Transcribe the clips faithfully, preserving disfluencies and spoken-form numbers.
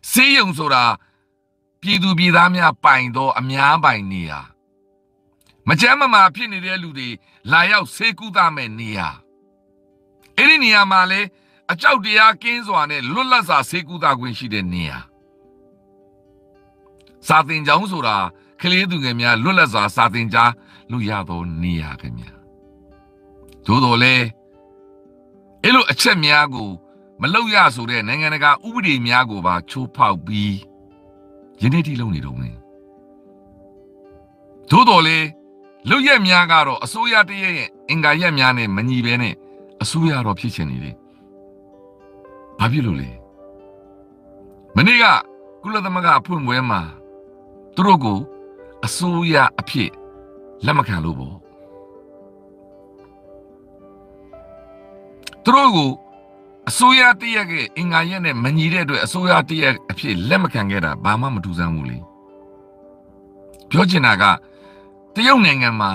ဆေးရုံဆိုတာပြည်သူပြည်သားများပိုင်တော့အများပိုင်နေရမကြမ်းမမာဖြစ်နေတဲ့လူတွေလာရောက်ဆေးကုသမဲ့နေရအဲ့ဒီနေရာမှာလေအကြောက်တရားကင်းစွာနဲ့လွတ်လပ်စွာဆေးကုသခွင့်ရှိတဲ့နေရာစာသင်ကျောင်းဆိုတာကလေးသူငယ်များလွတ်လပ်စွာစာသင်ကြားလို့ရတော့နေရခင်ဗျာသို့တော်လေအဲ့လိုအချက်များကိုမလောက်ရဆိုတဲ့နိုင်ငံတကာဥပဒေများကိုပါချိုးဖောက်ပြီးယနေ့ထိလုပ်နေတော့မယ်သို့တော်လေလူရက်များကတော့အစိုးရတရက်ရဲ့အင်္ဂါရက်များနဲ့မညီဘဲနဲ့အစိုးရတော့ဖြစ်ချင်နေတယ်ဘာဖြစ်လို့လဲမနေ့ကကုလသမဂ္ဂဖွင့်ပွဲမှာသူတို့ကိုအစိုးရအဖြစ်လက်မခံလို့ပေါ့သူတို့ကိုအစိုးရတရက်ရဲ့အင်္ဂါရက်နဲ့မညီတဲ့အတွက်အစိုးရတရက်အဖြစ်လက်မခံခဲ့တာဘာမှမထူးဆန်းဘူးလေပြောချင်တာကတရုတ်နိုင်ငံမှာ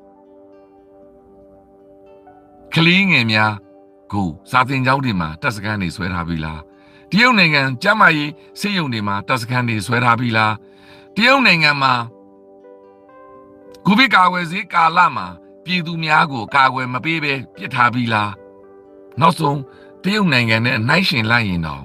ကလေးငယ်များကိုစာသင်ကျောင်းတွေမှာတပ်စခန်းတွေဆွဲထားပြီလားတရုတ်နိုင်ငံကျန်းမာရေးဆေးရုံတွေမှာတပ်စခန်းတွေဆွဲထားပြီလားတရုတ်နိုင်ငံမှာကိုဗစ်ကာကွယ်ဆေးကာလမှာပြည်သူများကိုကာကွယ်မပေးဘဲပြစ်ထားပြီလားနောက်ဆုံးတရုတ်နိုင်ငံနဲ့နှိုင်းယှဉ်လိုက်ရင်တော့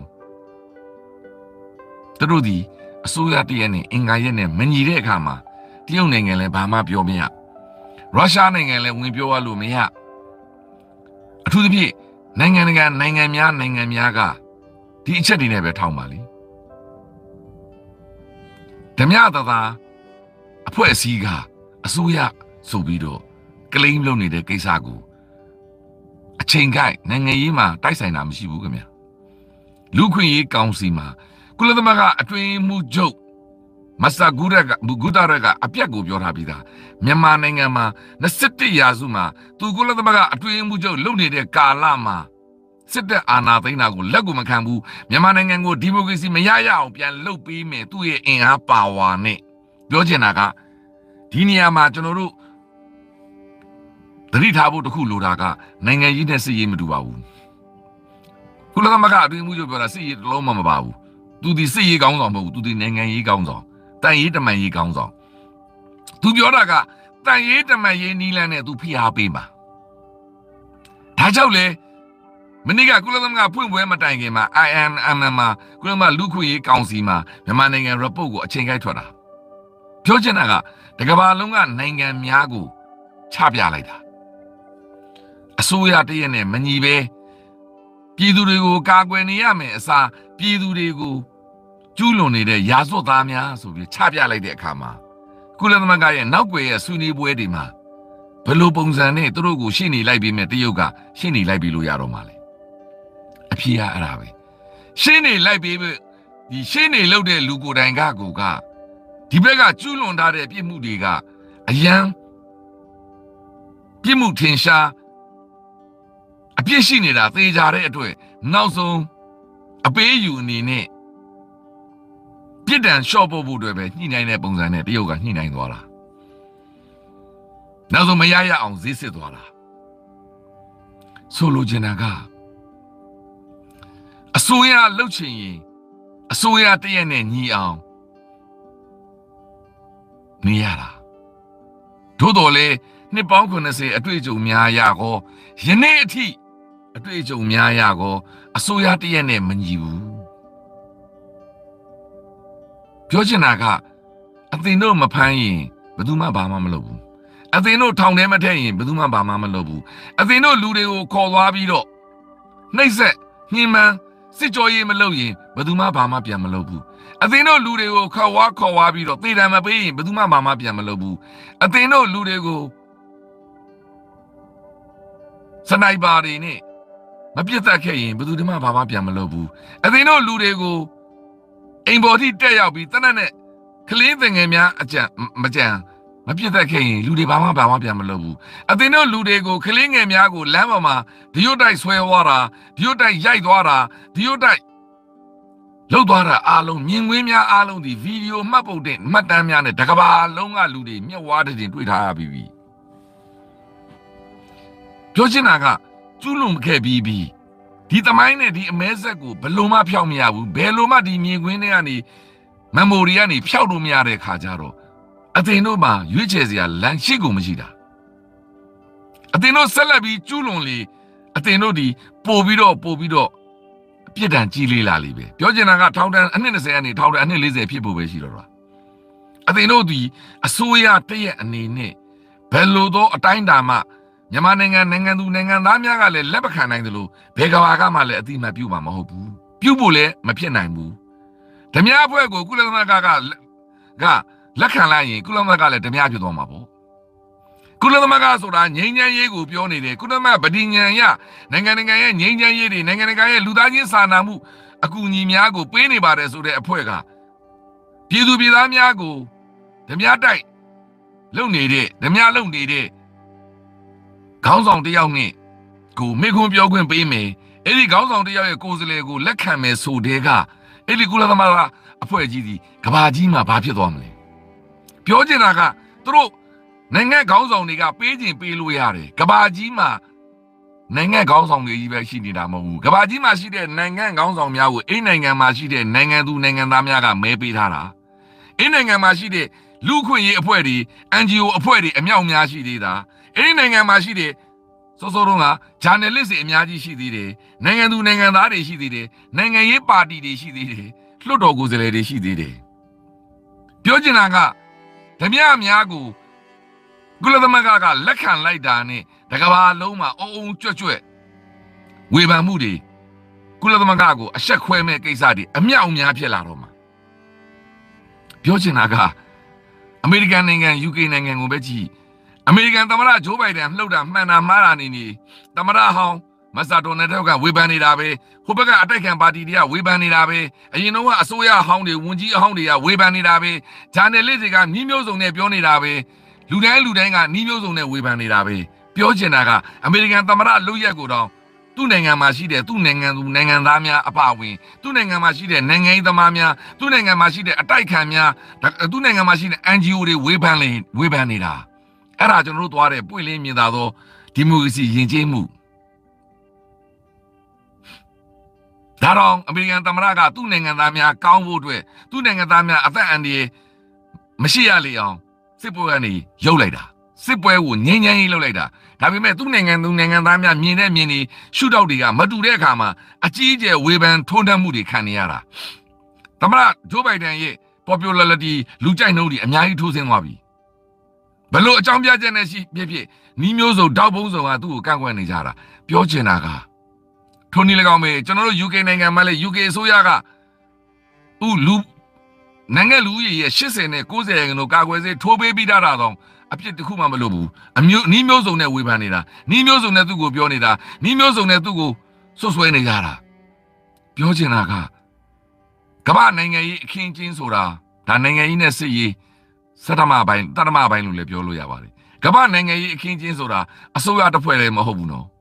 သူတို့ဒီအစိုးရတရက်နဲ့အင်္ဂါရက်နဲ့မညီတဲ့အခါမှာတရုတ်နိုင်ငံလည်းဘာမှပြောမရရုရှားနိုင်ငံလည်းဝင်ပြောရလို့မရအထူးသဖြင့်နိုင်ငံတကာနိုင်ငံများနိုင်ငံများကဒီအချက်တွေနဲ့ပဲထောက်ပါလိဓမြသသာအဖွဲ့အစည်းကအစိုးရဆိုပြီးတော့ကလိမ်လုပ်နေတဲ့ကိစ္စကိုအချိန်ကိုက်နိုင်ငံရေးမှာတိုက်ဆိုင်တာမရှိဘူးခင်ဗျလူခွင့်ရေးကောင်စီမှာကုလသမဂ္ဂအတွင်းမှုချုပ်မစ္စတာဂူရကဂူတာရကအပြက်ကိုပြောထားပြီးသားမြန်မာနိုင်ငံမှာ၂၁ရာစုမှာသူကုလသမဂ္ဂအတွင်းမှုချုပ်လုပ်နေတဲ့ကာလမှာစစ်တပ်အာဏာသိမ်းတာကိုလက်ကိုမခံဘူးမြန်မာနိုင်ငံကိုဒီမိုကရေစီမရရအောင်ပြန်လုပ်ပေးမယ်သူ့ရဲ့အင်အားပါဝါနဲ့ပြောချင်တာကဒီနေရာမှာကျွန်တော်တို့သတိထားဖို့တခုလိုတာကနိုင်ငံရေးနဲ့စစ်ရေးမတူပါဘူးကုလသမဂ္ဂအတွင်းမှုချုပ်ပြောတာစစ်ရေးတစ်လုံးမှမပါဘူးသူဒီစစ်ရေးကောင်းဆောင်မဟုတ်ဘူးသူဒီနိုင်ငံရေးကောင်းဆောင်တန်ရေးတမန်ရေးကောင်းဆောင်သူပြောတာကတန်ရေးတမန်ရေးနီးလန်းနဲ့သူဖိအားပေးမှာဒါကြောင့်လေမနေ့ကကုလသမဂ္ဂဖွင့်ပွဲမတိုင်ခင်မှာ I M M မှာကုလသမဂ္ဂလူခွင့်ရေးကောင်စီမှာမြန်မာနိုင်ငံ report ကိုအချိန်ကိုက်ထွက်တာပြောချင်တာကတကမ္ဘာလုံးကနိုင်ငံများကိုချပြလိုက်တာအစိုးရတရက်နဲ့မညီပဲပြည်သူတွေကိုကာကွယ်နေရမယ်အစားပြည်သူတွေကိုကျူးလွန်နေတဲ့ရာဇဝတ်သားများဆိုပြီးချပြလိုက်တဲ့အခါမှာကုလသမဂ္ဂရဲ့နောက်ွယ်ရဲ့ဆွေးနွေးပွဲတွေမှာဘယ်လိုပုံစံနဲ့သူတို့ကိုရှင်းနေလိုက်ပြီးမြဲတရုတ်ကရှင်းနေလိုက်ပြီးလို့ရတော့မှာလေအဖြစ်ရအဲ့ဒါပဲရှင်းနေလိုက်ပြီးဒီရှင်းနေလို့တဲ့လူကိုယ်တိုင်ကကိုကဒီဘက်ကကျူးလွန်ထားတဲ့ပြစ်မှုတွေကအယံပြစ်မှုထင်ရှားအပြစ်ရှိနေတာသေချာတဲ့အတွက်နောက်ဆုံးအပေးယူအနေနဲ့ပြစ်ဒဏ်လျှော့ဖို့ဖို့အတွက်ပဲညှိနှိုင်းတဲ့ပုံစံနဲ့တရုတ်ကညှိနှိုင်းသွားတာနောက်ဆုံးမရရအောင်ဈေးစစ်သွားတာဆိုလိုချင်တာကအစိုးရလှုပ်ချင်ရင်အစိုးရတရက်နဲ့ညီအောင်နေရတာသို့တော်လေနှစ်ပေါင်းခုနှစ်ဆယ်အတွေ့အကြုံများရကောယနေ့အထိအတွေ့အကြုံများရကောအစိုးရတရက်နဲ့မညီဘူးပြောချင်တာကအသင်တို့မဖမ်းရင်ဘယ်သူမှဘာမှမလုပ်ဘူးအသင်တို့ထောင်ထဲမထည့်ရင်ဘယ်သူမှဘာမှမလုပ်ဘူးအသင်တို့လူတွေကိုခေါ်သွားပြီးတော့နှိပ်စက်ညှဉ်းပန်းစစ်ကြောရေးမလုပ်ရင်ဘယ်သူမှဘာမှပြန်မလုပ်ဘူးအသင်တို့လူတွေကိုခေါ်ဝါခေါ်ဝါပြီးတော့သေတံမပေးရင်ဘယ်သူမှဘာမှပြန်မလုပ်ဘူးအသင်တို့လူတွေကိုစနိုက်ပါတွေနဲ့မပြစ်တတ်ခဲ့ရင်ဘယ်သူမှဘာမှပြန်မလုပ်ဘူးအသင်တို့လူတွေကိုအိမ်ပေါ်ထိတက်ရောက်ပြီးတနက်နဲ့ကလေးသင်ငယ်များအကြံမကြံမပြစ်တတ်ခဲ့ရင်လူတွေဘာမှဘာမှပြန်မလုပ်ဘူးအသင်တို့လူတွေကိုကလေးငယ်များကိုလမ်းပေါ်မှာဒီရုတ်တိုက်ဆွဲသွားတာဒီရုတ်တိုက်ရိုက်သွားတာဒီရုတ်တိုက်လှုပ်သွားတာအားလုံးမြင်ကွင်းများအားလုံးဒီဗီဒီယိုမှတ်ပုံတင်မှတ်တမ်းများနဲ့တကဘာလုံးကလူတွေမျက်ဝါးတင်တွေ့ထားရပြီပြီပြောချင်တာကကျူးလွန်ခဲ့ပြီးပြီးဒီသမိုင်းနဲ့ဒီအမဲဆက်ကိုဘယ်လိုမှဖျောက်မရဘူးဘယ်လိုမှဒီမြင်ကွင်းတွေကနေမမ်မိုရီကနေဖျောက်လို့မရတဲ့ခါကျတော့အသင်တို့မှာရွေးချယ်စရာလမ်းရှိကိုမရှိတာအသင်တို့ဆက်လက်ပြီးကျူးလွန်လေအသင်တို့ဒီပို့ပြီးတော့ပို့ပြီးတော့အပြစ်ဒဏ်ကြီးလေးလာလိမ့်ပဲပြောချင်တာကထောင်ဒဏ်အနှစ်၂၀ကနေထောင်ဒဏ်အနှစ်၄၀ဖြစ်ဖို့ပဲရှိတော့တာအသင်တို့ဒီအစိုးရတရက်အနေနဲ့ဘယ်လိုသောအတိုင်းအတာမှမြန်မာနိုင်ငံနိုင်ငံသူနိုင်ငံသားများကလည်းလက်မခံနိုင်သလိုဘယ်ကဘာကမှလည်းအတိမတ်ပြုမှာမဟုတ်ဘူးပြုဖို့လည်းမဖြစ်နိုင်ဘူးဓမြအဖွဲ့ကိုကုလသမဂ္ဂကကလက်ခံလိုက်ရင်ကုလသမဂ္ဂကလည်းဓမြဖြစ်သွားမှာပေါ့ကုလသမဂ္ဂဆိုတာငြိမ်းချမ်းရေးကိုပြောနေတယ်ကုလသမဂ္ဂဗတိညံရနိုင်ငံနိုင်ငံရဲ့ငြိမ်းချမ်းရေးတွေနိုင်ငံနိုင်ငံရဲ့လူသားချင်းစာနာမှုအကူအညီများကိုပေးနေပါတယ်ဆိုတဲ့အဖွဲ့ကပြည်သူပြည်သားများကိုဓမြတိုက်လုံနေတဲ့ဓမြလုံနေတဲ့ခေါင်းဆောင်တယောက်နဲ့ကိုမိခွန်းပြောခွင့်ပေးမယ်အဲ့ဒီခေါင်းဆောင်တယောက်ရဲ့ကိုယ်စားလှယ်ကိုလက်ခံမယ်ဆိုတဲ့ကအဲ့ဒီကုလသမဂ္ဂအဖွဲ့ကြီးဒီကဘာကြီးမှာဘာဖြစ်သွားမလဲပြောချင်တာကသူတို့နိုင်ငံခေါင်းဆောင်တွေကပေးခြင်းပေးလို့ရတယ်ကဘာကြီးမှာနိုင်ငံခေါင်းဆောင်တွေကြီးပဲရှိနေတာမဟုတ်ဘူးကဘာကြီးမှာရှိတဲ့နိုင်ငံခေါင်းဆောင်များကိုအိမ်နိုင်ငံမှာရှိတဲ့နိုင်ငံသူနိုင်ငံသားများကမဲပေးထားတာအိမ်နိုင်ငံမှာရှိတဲ့လူခွင့်ရေးအဖွဲ့တွေ အန်ဂျီအို အဖွဲ့တွေအမြောက်များရှိသေးတာအဲ့ဒီနိုင်ငံမှာရှိတဲ့စောစောတုန်းကဂျာနယ်လစ်တွေအများကြီးရှိသေးတယ်နိုင်ငံသူနိုင်ငံသားတွေရှိသေးတယ်နိုင်ငံရေးပါတီတွေရှိသေးတယ်လွှတ်တော်ကိုယ်စားလှယ်တွေရှိသေးတယ်ပြောချင်တာကဓမြအများကိုကုလသမဂ္ဂကလက်ခံလိုက်တာနဲ့တကဘာလုံးမှာအုံအုံကြွက်ကြွက်ဝေဖန်မှုတွေကုလသမဂ္ဂကိုအဆက်ခွဲမဲ့ကိစ္စတွေအမြောက်အများဖြစ်လာတော့မှာပြောချင်တာကအမေရိကန်နိုင်ငံ ယူကေ နိုင်ငံကိုပဲကြည့်အမေရိကန်သမ္မတဂျိုးဘိုင်ဒန်လှုပ်တာမှန်တာမှားတာနေနေသမ္မတဟောင်းမစ္စတာဒေါ်နယ်ထရမ့်ကဝေဖန်နေတာပဲဟိုဘက်ကအတိုက်ခံပါတီတွေကဝေဖန်နေတာပဲအရင်တော့ကအစိုးရဟောင်းတွေဝန်ကြီးအဟောင်းတွေကဝေဖန်နေတာပဲဂျာနယ်လစ်တွေကနှီးမျိုးစုံနဲ့ပြောနေတာပဲလူတိုင်းလူတိုင်းကနှီးမျိုးစုံနဲ့ဝေဖန်နေတာပဲပြောချင်တာကအမေရိကန်သမ္မတလုပ်ရက်ကိုတော့သူ့နိုင်ငံမှာရှိတဲ့သူ့နိုင်ငံသူနိုင်ငံသားများအပါအဝင်သူ့နိုင်ငံမှာရှိတဲ့နိုင်ငံရေးသမားများသူ့နိုင်ငံမှာရှိတဲ့အတိုက်ခံများသူ့နိုင်ငံမှာရှိတဲ့ အန်ဂျီအို တွေဝေဖန်လေဝေဖန်နေတာအဲ့ဒါကျွန်တော်တို့သွားတဲ့ပွင့်လင်းမြင်သာသောဒီမိုကရေစီယဉ်ကျေးမှုဒါတော့အမေရိကန်သမ္မတကသူ့နိုင်ငံသားများကောင်းဖို့အတွက်သူ့နိုင်ငံသားများအသက်အန္တရာယ်မရှိရလေအောင်စစ်ပွဲကနေရုပ်လိုက်တာစစ်ပွဲကိုငြိမ်းချမ်းရေးလုပ်လိုက်တာဒါပေမဲ့သူ့နိုင်ငံသူနိုင်ငံသားများမြင်တဲ့မြင်နေရှုထောက်တွေကမတူတဲ့အခါမှာအကြီးအကျယ်ဝေဖန်ထုံးနှံမှုတွေခံနေရတာသမ္မတဂျိုးဘိုင်ဒန်ရဲ့ popularity လူကြိုက်နှုန်းတွေအများကြီးထိုးဆင်းသွားပြီဘလို့အကြောင်းပြချက်နဲ့ရှိဖြစ်ဖြစ်နီးမျိုးစုံတောက်ပုံးစုံကသူ့ကိုကန့်ကွက်နေကြတာပြောချင်တာကထိုနည်း၎င်းပဲကျွန်တော်တို့ ယူကေ နိုင်ငံမှာလည်း ယူကေ အစိုးရကဥလူနိုင်ငံလူကြီးရဲ့၈၀နဲ့၉၀ရာခိုင်နှုန်းကာကွယ်ဆေးထိုးပေးပြီးတာတော့အဖြစ်တစ်ခုမှမလုပ်ဘူးအမျိုးနီးမျိုးစုံနဲ့ဝေဖန်နေတာနီးမျိုးစုံနဲ့သူ့ကိုပြောနေတာနီးမျိုးစုံနဲ့သူ့ကိုဆွဆွဲနေကြတာပြောချင်တာကကမ္ဘာနိုင်ငံရေးအခင်းကျင်းဆိုတာဒါနိုင်ငံရေးနဲ့စစ်ရေးစတမပိုင်းတတမပိုင်းလို့လည်းပြောလို့ရပါတယ်ကမ္ဘာနိုင်ငံရေးအခင်းကျင်းဆိုတာအစိုးရတစ်ဖွဲ့လည်းမဟုတ်ဘူးနော်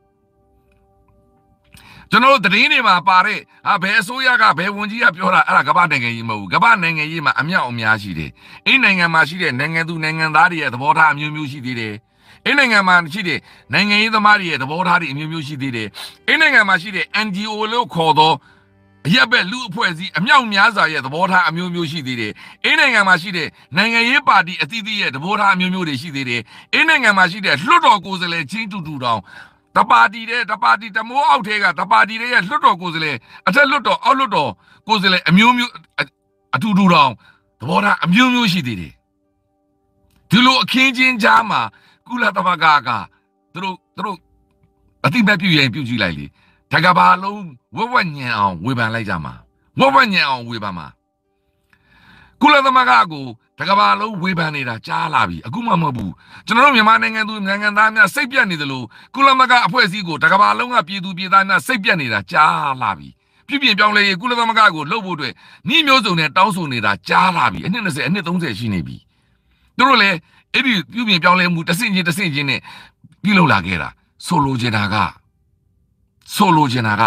ကျွန်တော်တို့တည်င်းတွေမှာပါတဲ့အာဘယ်အစိုးရကဘယ်ဝန်ကြီးကပြောတာအဲ့ဒါကမ္ဘာနိုင်ငံရေးမဟုတ်ဘူးကမ္ဘာနိုင်ငံရေးမှာအမြောက်အများရှိတယ်အဲ့နိုင်ငံမှာရှိတဲ့နိုင်ငံသူနိုင်ငံသားတွေရဲ့သဘောထားအမျိုးမျိုးရှိသေးတယ်အဲ့နိုင်ငံမှာရှိတဲ့နိုင်ငံရေးသမားတွေရဲ့သဘောထားတွေအမျိုးမျိုးရှိသေးတယ်အဲ့နိုင်ငံမှာရှိတဲ့ အန်ဂျီအို လို့ခေါ်သောအရက်ဘက်လူအဖွဲ့အစည်းအမြောက်များစွာရဲ့သဘောထားအမျိုးမျိုးရှိသေးတယ်အဲ့နိုင်ငံမှာရှိတဲ့နိုင်ငံရေးပါတီအသီးသီးရဲ့သဘောထားအမျိုးမျိုးတွေရှိသေးတယ်အဲ့နိုင်ငံမှာရှိတဲ့လွှတ်တော်ကိုယ်စားလှယ်ချင်းတူတူတောင်တပါတီတဲ့တပါတီတမိုးအောက်ထဲကတပါတီရဲ့လွှတ်တော်ကိုယ်စားလှယ်အထက်လွှတ်တော်အောက်လွှတ်တော်ကိုယ်စားလှယ်အမျိုးမျိုးအတူတူတောင်သဘောထားအမျိုးမျိုးရှိသေးတယ်ဒီလိုအခင်းချင်းကြားမှာကုလသမဂ္ဂကသူတို့သူတို့အတိမတ်ပြုရင်ပြုကြည့်လိုက်လေတကဘာလုံးဝဝညံအောင်ဝေဖန်လိုက်ကြမှာဝဝညံအောင်ဝေဖန်မှာကုလသမဂ္ဂကိုတကဘာလုံးဝေဖန်နေတာကြားလာပြီအခုမှမဟုတ်ဘူးကျွန်တော်တို့မြန်မာနိုင်ငံသူနိုင်ငံသားများစိတ်ပြတ်နေသလိုကုလသမဂ္ဂအဖွဲ့အစည်းကိုတကဘာလုံးကပြည်သူပြည်သားများစိတ်ပြတ်နေတာကြားလာပြီပြပြပြောင်းလဲရေးကုလသမဂ္ဂကိုလှုပ်ဖို့အတွက်နှီးမျိုးစုံနဲ့တောင်းဆိုနေတာကြားလာပြီအနှစ်၂၀အနှစ်၃၀ရှိနေပြီသူတို့လည်းအဲ့ဒီပြပြပြောင်းလဲမှုတစ်ဆင့်ချင်းတစ်ဆင့်ချင်းနဲ့ပြုလုပ်လာခဲ့တာဆိုလိုချင်တာကဆိုလိုချင်တာက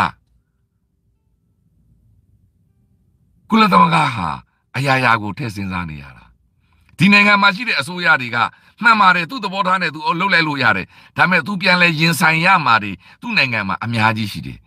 ကုလသမဂ္ဂဟာအရာရာကိုထည့်စဉ်းစားနေရတာဒီနိုင်ငံမှာရှိတဲ့အစိုးရတွေကမှန်ပါတယ်သူ့သဘောထားနဲ့သူလှုပ်လိုက်လို့ရတယ်ဒါပေမဲ့သူပြန်လဲရင်ဆိုင်ရမှာတွေသူ့နိုင်ငံမှာအများကြီးရှိတယ်